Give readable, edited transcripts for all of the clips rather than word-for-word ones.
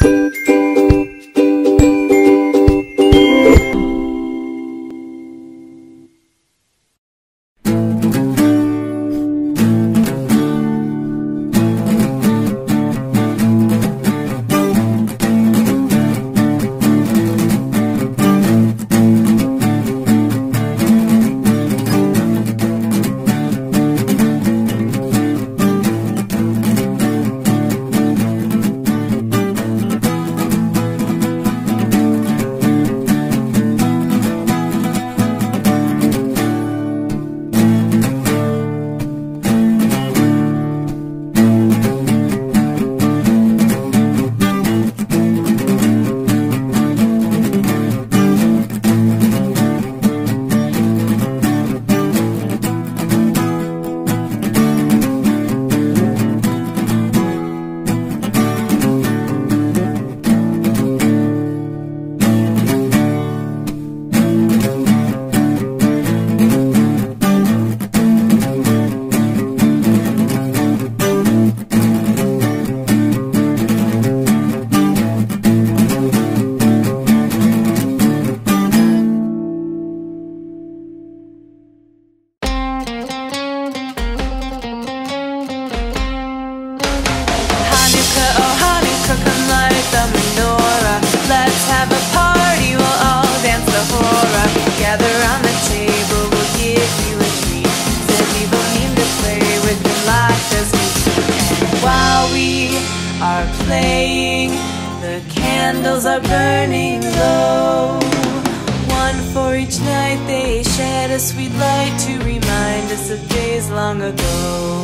playing, the candles are burning low. One for each night, they shed a sweet light to remind us of days long ago.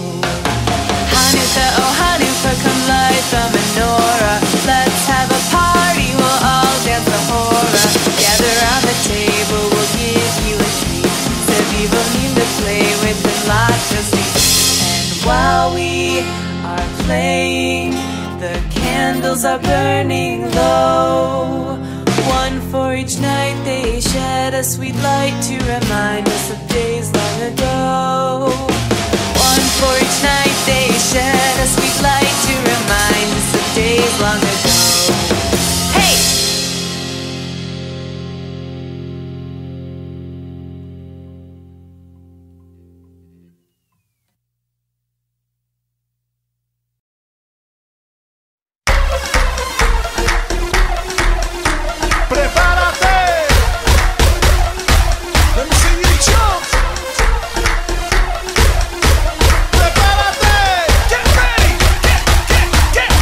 Hanukkah, oh Hanukkah, come light the menorah. Let's have a party, we'll all dance the hora. Gather round the table, we'll give you a treat. Sevivim to play with and lots of sweets. And while we are playing, the candles are burning low. One for each night, they shed a sweet light to remind us of days long ago. One for each night, they shed a sweet light to remind us of days long ago. Hey! Get ready, get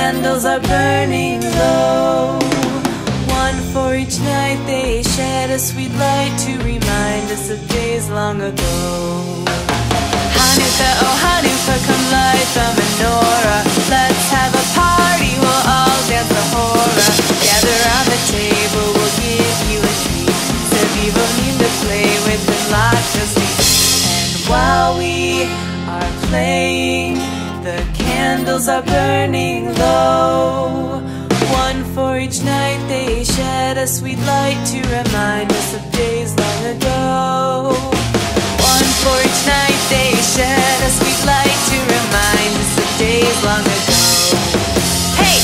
candles are burning low. One for each night, they shed a sweet light to remind us of days long ago. Hanukkah, oh Hanukkah, come light the menorah. Let's have a party, we'll all dance the hora. Gather round the table, we'll give you a treat. Sevivolim to play with and lots of sweets. And while we are playing, the candles are burning low. One for each night, they shed a sweet light to remind us of days long ago. One for each night, they shed a sweet light to remind us of days long ago. Hey!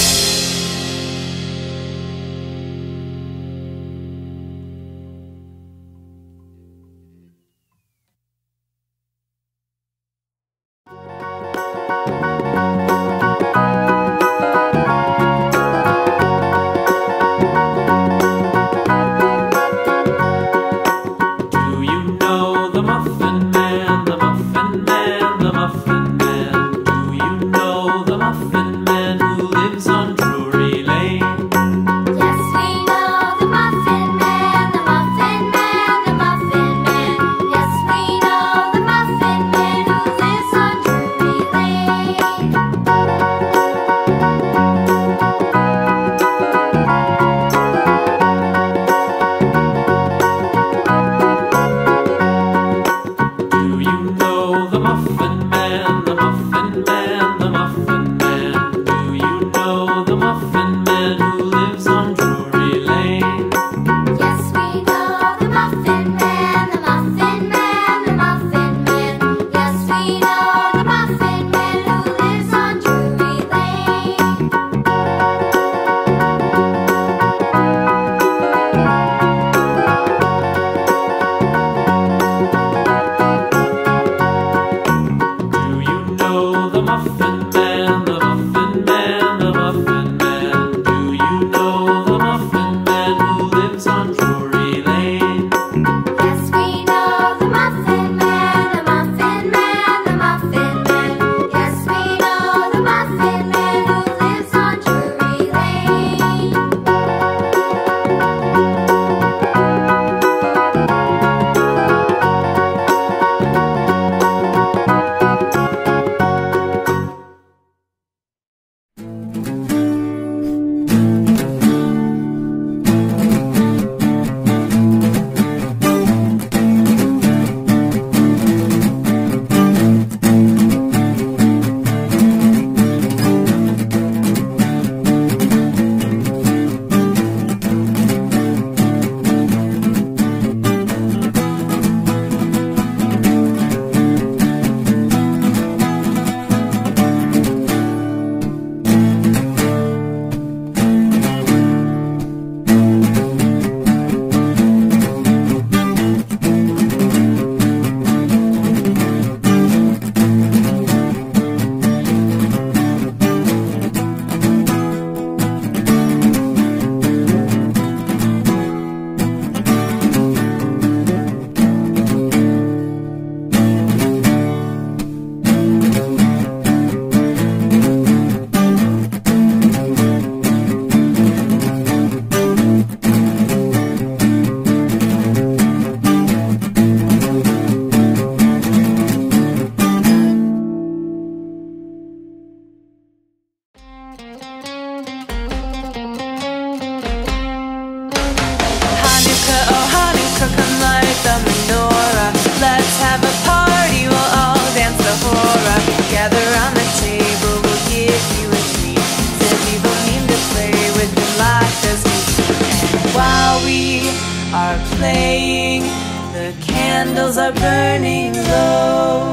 are playing, the candles are burning low.